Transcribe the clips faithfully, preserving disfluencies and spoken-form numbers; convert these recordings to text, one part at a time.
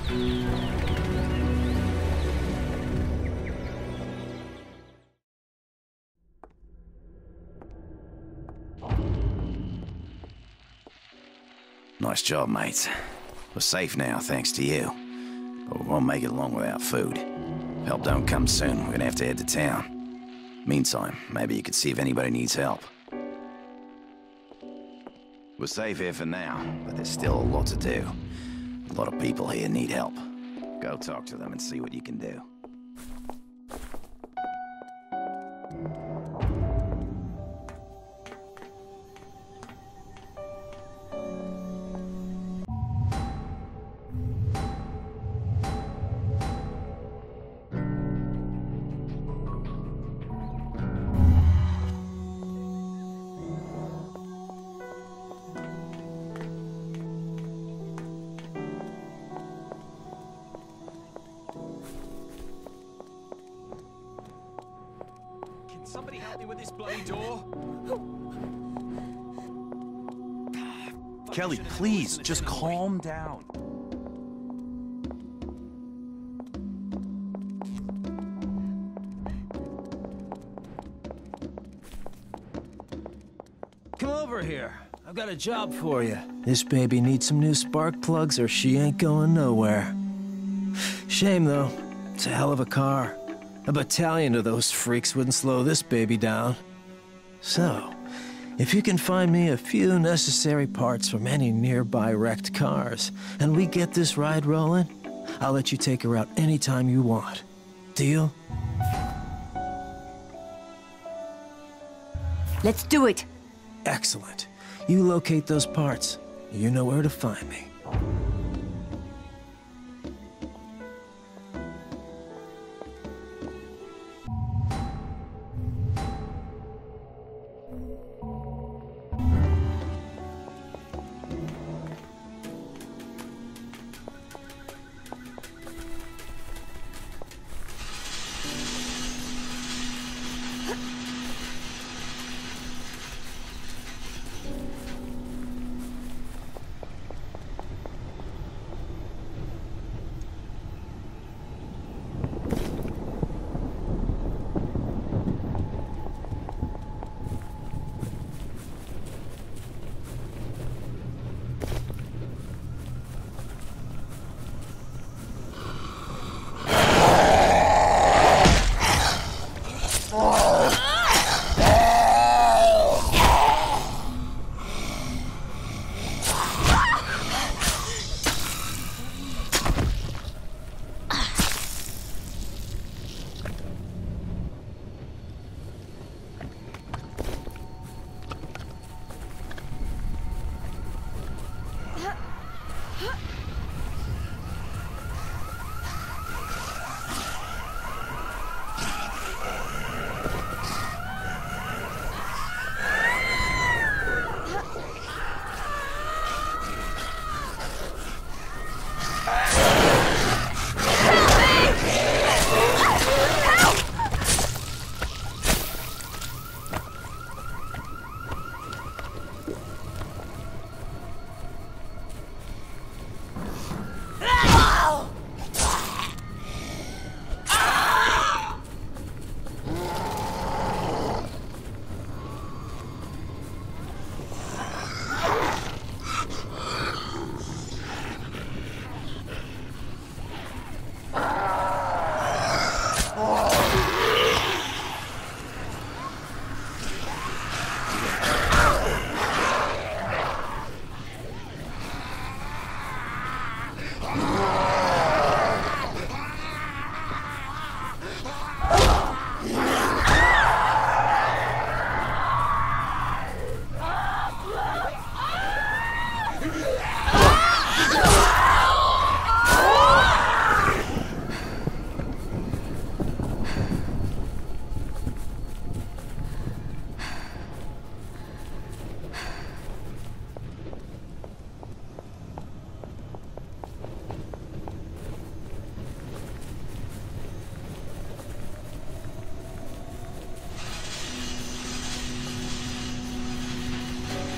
Nice job, mates. We're safe now, thanks to you. But we won't make it long without food. If help don't come soon, we're gonna have to head to town. Meantime, maybe you could see if anybody needs help. We're safe here for now, but there's still a lot to do. A lot of people here need help. Go talk to them and see what you can do. Somebody help me with this bloody door. Kelly, please, just calm down. Come over here. I've got a job for you. This baby needs some new spark plugs or she ain't going nowhere. Shame, though. It's a hell of a car. A battalion of those freaks wouldn't slow this baby down. So, if you can find me a few necessary parts from any nearby wrecked cars, and we get this ride rolling, I'll let you take her out anytime you want. Deal? Let's do it. Excellent. You locate those parts. You know where to find me.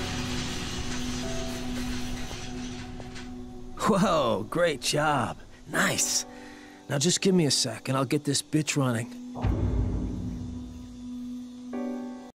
Whoa, great job. Nice. Now just give me a sec and I'll get this bitch running.